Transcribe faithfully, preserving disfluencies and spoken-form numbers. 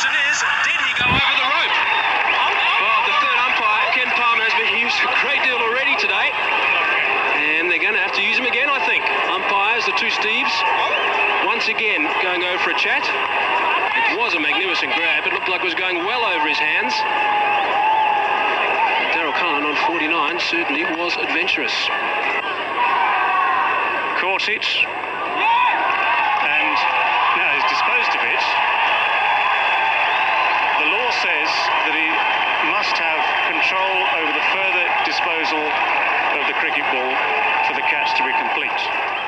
question is, did he go over the rope? Well, the third umpire, Ken Palmer, has been used a great deal already today. And they're going to have to use him again, I think. Umpires, the two Steves, once again going over for a chat. It was a magnificent grab. It looked like it was going well over his hands. Daryl Cullinan on forty-nine certainly was adventurous. Caught it. And now he's disposed of it. The law says that he must have control over the further disposal of the cricket ball for the catch to be complete.